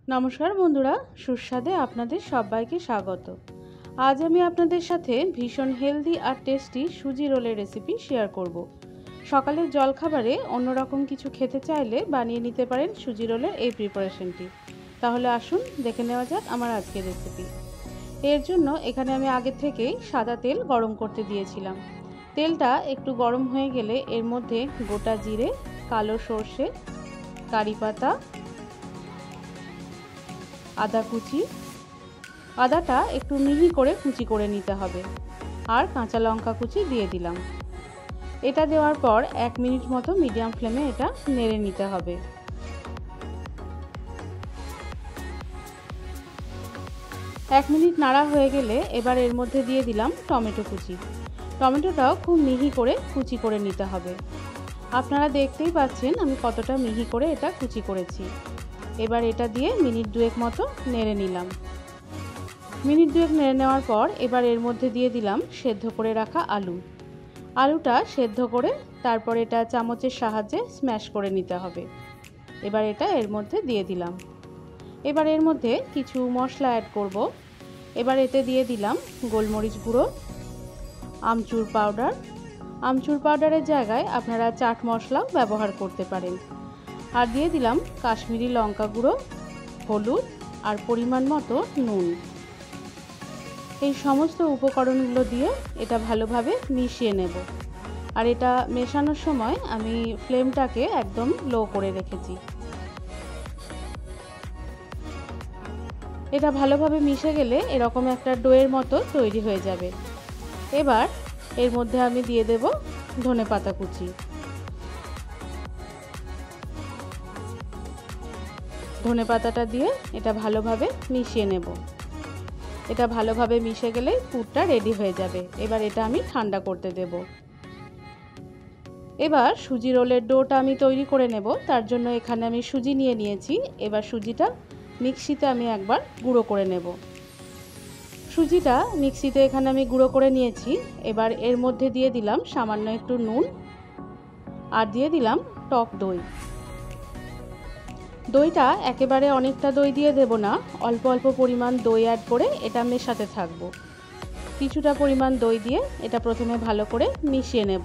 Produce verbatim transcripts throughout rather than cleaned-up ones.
নমস্কার বন্ধুরা, সুস্বাদে আপনাদের সবাইকে স্বাগত। আজ আমি আপনাদের সাথে ভীষণ হেলদি আর টেস্টি সুজি রোলের রেসিপি শেয়ার করব। সকালের জলখাবারে অন্যরকম কিছু খেতে চাইলে বানিয়ে নিতে পারেন সুজি রোলের এই প্রিপারেশনটি। তাহলে আসুন দেখে নেওয়া যাক আমার আজকের রেসিপি। এর জন্য এখানে আমি আগে থেকেই সাদা তেল গরম করতে দিয়েছিলাম। তেলটা একটু গরম হয়ে গেলে এর মধ্যে গোটা জিরে, কালো সর্ষে, কারি পাতা, আদা কুচি, আদাটা একটু মিহি করে কুচি করে নিতে হবে, আর কাঁচা লঙ্কা কুচি দিয়ে দিলাম। এটা দেওয়ার পর এক মিনিট মতো মিডিয়াম ফ্লেমে এটা নেড়ে নিতে হবে। এক মিনিট নাড়া হয়ে গেলে এবার এর মধ্যে দিয়ে দিলাম টমেটো কুচি। টমেটোটাও খুব মিহি করে কুচি করে নিতে হবে। আপনারা দেখতেই পাচ্ছেন আমি কতটা মিহি করে এটা কুচি করেছি। এবার এটা দিয়ে মিনিট দুয়েক মতো নেড়ে নিলাম। মিনিট দুয়েক নেড়ে নেওয়ার পর এবার এর মধ্যে দিয়ে দিলাম সেদ্ধ করে রাখা আলু। আলুটা সেদ্ধ করে তারপর এটা চামচের সাহায্যে স্ম্যাশ করে নিতে হবে। এবার এটা এর মধ্যে দিয়ে দিলাম। এবার এর মধ্যে কিছু মশলা অ্যাড করব। এবার এতে দিয়ে দিলাম গোলমরিচ গুঁড়ো, আমচুর পাউডার। আমচুর পাউডারের জায়গায় আপনারা চাট মশলাও ব্যবহার করতে পারেন। আর দিয়ে দিলাম কাশ্মীরি লঙ্কা গুঁড়ো, হলুদ আর পরিমাণ মতো নুন। এই সমস্ত উপকরণগুলো দিয়ে এটা ভালোভাবে মিশিয়ে নেব। আর এটা মেশানোর সময় আমি ফ্লেমটাকে একদম লো করে রেখেছি। এটা ভালোভাবে মিশে গেলে এরকম একটা ডোয়ের মতো তৈরি হয়ে যাবে। এবার এর মধ্যে আমি দিয়ে দেব ধনেপাতা কুচি। ধনেপাতাটা দিয়ে এটা ভালোভাবে মিশিয়ে নেব। এটা ভালোভাবে মিশে গেলে পুরটা রেডি হয়ে যাবে। এবার এটা আমি ঠান্ডা করতে দেব। এবার সুজি রোলের ডোটা আমি তৈরি করে নেব। তার জন্য এখানে আমি সুজি নিয়ে নিয়েছি। এবার সুজিটা মিক্সিতে আমি একবার গুঁড়ো করে নেব। সুজিটা মিক্সিতে এখানে আমি গুঁড়ো করে নিয়েছি। এবার এর মধ্যে দিয়ে দিলাম সামান্য একটু নুন, আর দিয়ে দিলাম টক দই। দইটা একেবারে অনেকটা দই দিয়ে দেব না, অল্প অল্প পরিমাণ দই অ্যাড করে এটা মেশাতে থাকবো। কিছুটা পরিমাণ দই দিয়ে এটা প্রথমে ভালো করে মিশিয়ে নেব।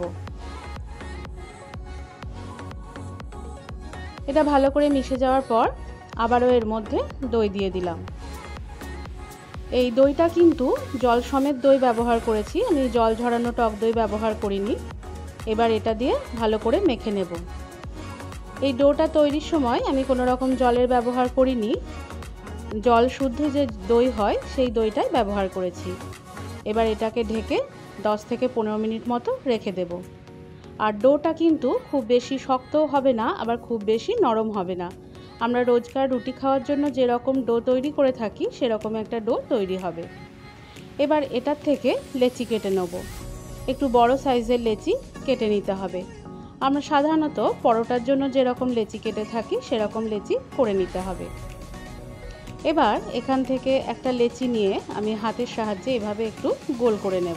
এটা ভালো করে মিশে যাওয়ার পর আবারও এর মধ্যে দই দিয়ে দিলাম। এই দইটা কিন্তু জল সমেত দই ব্যবহার করেছি, আমি জল ঝরানো টক দই ব্যবহার করিনি। এবার এটা দিয়ে ভালো করে মেখে নেব। এই ডোটা তৈরির সময় আমি কোনো রকম জলের ব্যবহার করিনি, জল শুদ্ধ যে দই হয় সেই দইটাই ব্যবহার করেছি। এবার এটাকে ঢেকে দশ থেকে পনেরো মিনিট মতো রেখে দেব। আর ডোটা কিন্তু খুব বেশি শক্তও হবে না, আবার খুব বেশি নরম হবে না। আমরা রোজকার রুটি খাওয়ার জন্য যেরকম ডো তৈরি করে থাকি সেরকম একটা ডো তৈরি হবে। এবার এটার থেকে লেচি কেটে নেব। একটু বড় সাইজের লেচি কেটে নিতে হবে। আমরা সাধারণত পরোটার জন্য যেরকম লেচি কেটে থাকি সেরকম লেচি করে নিতে হবে। এবার এখান থেকে একটা লেচি নিয়ে আমি হাতের সাহায্যে এভাবে একটু গোল করে নেব।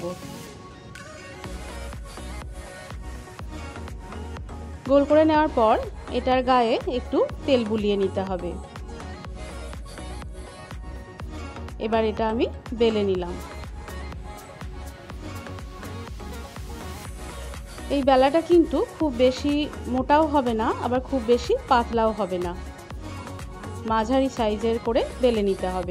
গোল করে নেওয়ার পর এটার গায়ে একটু তেল বুলিয়ে নিতে হবে। এবার এটা আমি বেলে নিলাম। এই বেলাটা কিন্তু খুব বেশি মোটাও হবে না, আবার খুব বেশি পাতলাও হবে না, মাঝারি সাইজের করে বেলে নিতে হবে।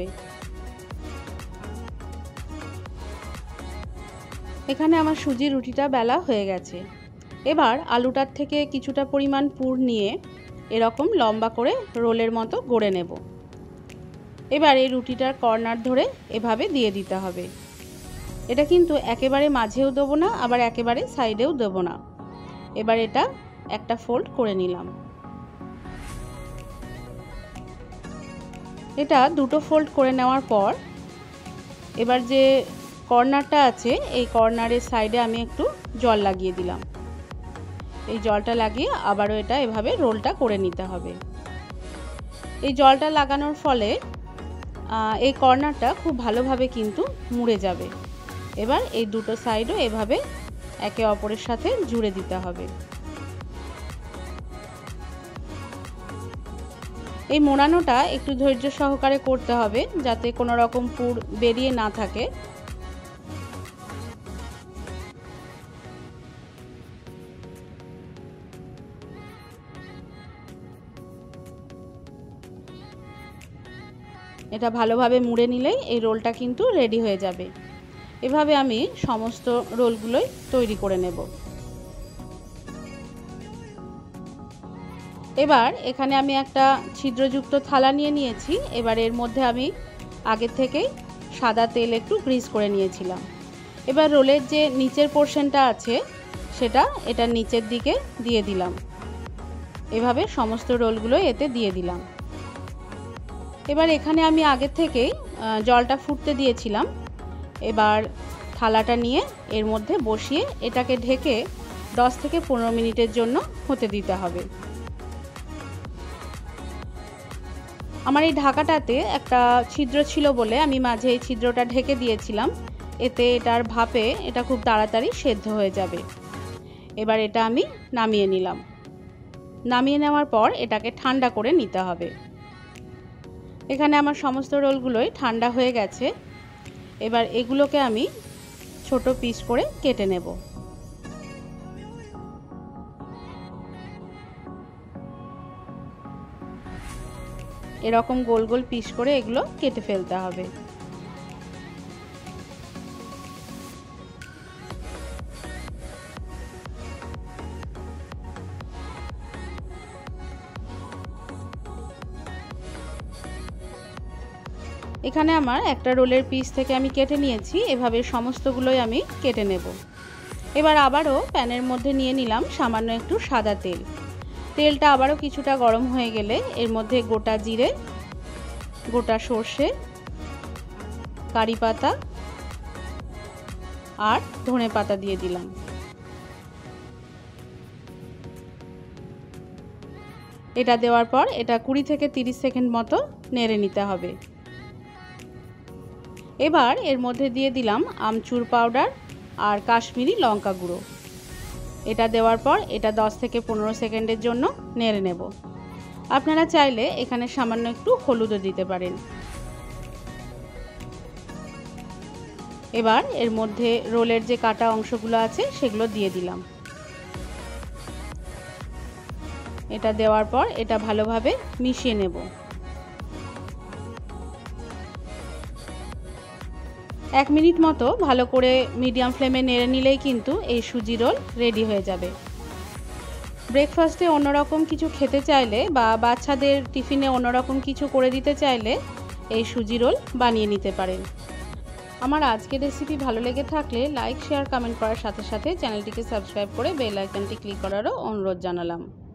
এখানে আমার সুজি রুটিটা বেলা হয়ে গেছে। এবার আলুটার থেকে কিছুটা পরিমাণ পুর নিয়ে এরকম লম্বা করে রোলের মতো গড়ে নেব। এবার এই রুটিটার কর্নার ধরে এভাবে দিয়ে দিতে হবে। এটা কিন্তু একেবারে মাঝেও দেবো না, আবার একেবারে সাইডেও দেবো না। এবার এটা একটা ফোল্ড করে নিলাম। এটা দুটো ফোল্ড করে নেওয়ার পর এবার যে কর্নারটা আছে এই কর্নারের সাইডে আমি একটু জল লাগিয়ে দিলাম। এই জলটা লাগিয়ে আবারও এটা এভাবে রোলটা করে নিতে হবে। এই জলটা লাগানোর ফলে এই কর্নারটা খুব ভালোভাবে কিন্তু মুড়ে যাবে। এবার এই দুটো সাইডও এভাবে একে অপরের সাথে জুড়ে দিতে হবে। এই মোড়ানোটা একটু ধৈর্য সহকারে করতে হবে যাতে কোনো রকম পুর বেরিয়ে না থাকে। এটা ভালোভাবে মুড়ে নিলেই এই রোলটা কিন্তু রেডি হয়ে যাবে। এভাবে আমি সমস্ত রোলগুলোই তৈরি করে নেব। এবার এখানে আমি একটা ছিদ্রযুক্ত থালা নিয়ে নিয়েছি। এবার এর মধ্যে আমি আগে থেকেই সাদা তেল একটু গ্রিস করে নিয়েছিলাম। এবার রোলের যে নিচের পোর্শনটা আছে সেটা এটার নিচের দিকে দিয়ে দিলাম। এভাবে সমস্ত রোলগুলো এতে দিয়ে দিলাম। এবার এখানে আমি আগে থেকেই জলটা ফুটতে দিয়েছিলাম। এবার থালাটা নিয়ে এর মধ্যে বসিয়ে এটাকে ঢেকে দশ থেকে পনেরো মিনিটের জন্য হতে দিতে হবে। আমার এই ঢাকাটাতে একটা ছিদ্র ছিল বলে আমি মাঝে এই ছিদ্রটা ঢেকে দিয়েছিলাম। এতে এটার ভাপে এটা খুব তাড়াতাড়ি সেদ্ধ হয়ে যাবে। এবার এটা আমি নামিয়ে নিলাম। নামিয়ে নেওয়ার পর এটাকে ঠান্ডা করে নিতে হবে। এখানে আমার সমস্ত রোলগুলোই ঠান্ডা হয়ে গেছে। এবার এগুলোকে আমি ছোট পিস করে কেটে নেব। এরকম গোল গোল পিস করে এগুলো কেটে ফেলতে হবে। এখানে আমার একটা রোলের পিস থেকে আমি কেটে নিয়েছি। এভাবে সমস্তগুলোই আমি কেটে নেব। এবার আবারও প্যানের মধ্যে নিয়ে নিলাম সামান্য একটু সাদা তেল। তেলটা আবারও কিছুটা গরম হয়ে গেলে এর মধ্যে গোটা জিরে, গোটা সর্ষে, কারি পাতা আর ধনে পাতা দিয়ে দিলাম। এটা দেওয়ার পর এটা কুড়ি থেকে তিরিশ সেকেন্ড মতো নেড়ে নিতে হবে। এবার এর মধ্যে দিয়ে দিলাম আমচুর পাউডার আর কাশ্মীরি লঙ্কা গুঁড়ো। এটা দেওয়ার পর এটা দশ থেকে পনেরো সেকেন্ডের জন্য নেড়ে নেব। আপনারা চাইলে এখানে সামান্য একটু হলুদও দিতে পারেন। এবার এর মধ্যে রোলের যে কাটা অংশগুলো আছে সেগুলো দিয়ে দিলাম। এটা দেওয়ার পর এটা ভালোভাবে মিশিয়ে নেব। এক মিনিট মতো ভালো করে মিডিয়াম ফ্লেমে নেড়ে নিলেই কিন্তু এই সুজি রোল রেডি হয়ে যাবে। ব্রেকফাস্টে অন্যরকম কিছু খেতে চাইলে বা বাচ্চাদের টিফিনে অন্যরকম কিছু করে দিতে চাইলে এই সুজি রোল বানিয়ে নিতে পারেন। আমার আজকের রেসিপি ভালো লেগে থাকলে লাইক, শেয়ার, কমেন্ট করার সাথে সাথে চ্যানেলটিকে সাবস্ক্রাইব করে বেল আইকনটি ক্লিক করারও অনুরোধ জানালাম।